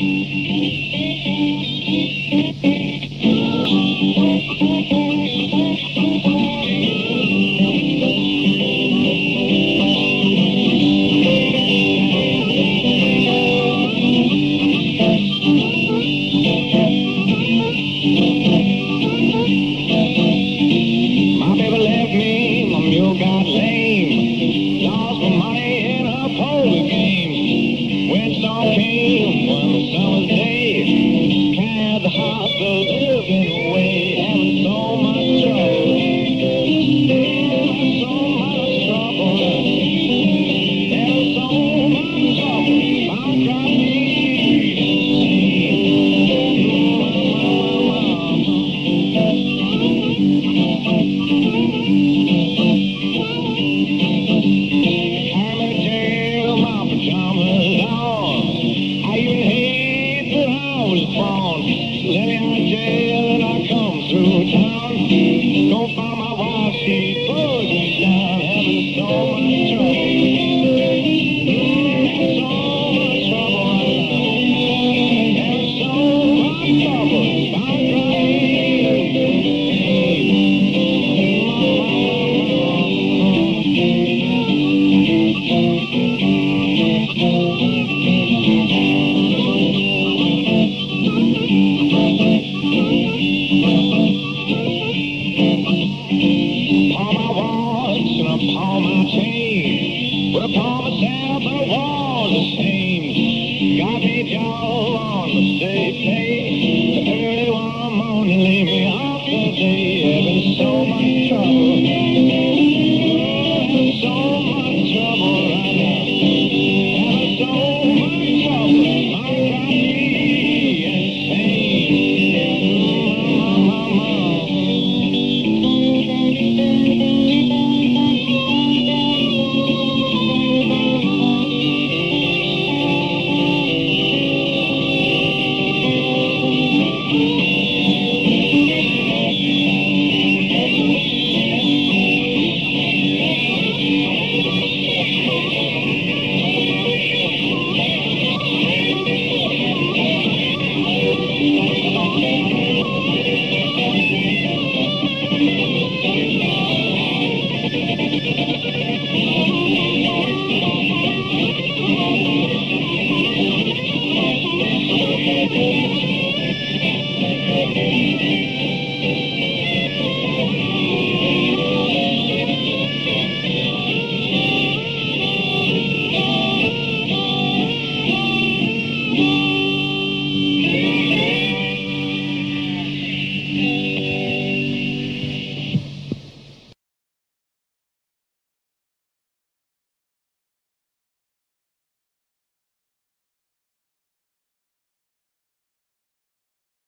Got lame, lost my money in a poker game. Windstorm came one summer's day, carried the house of living away, having so much trouble, having so much trouble, having so much trouble, bound drop me. Let me out of jail and I come through town. Go find my wife, she pulls me down, having so much trouble. Having so much trouble right now. Having so much trouble. I'm crying. Upon my chain, but upon myself I was ashamed. Got me a job on the state pay. Early one morning, leave me off the day, having so much trouble.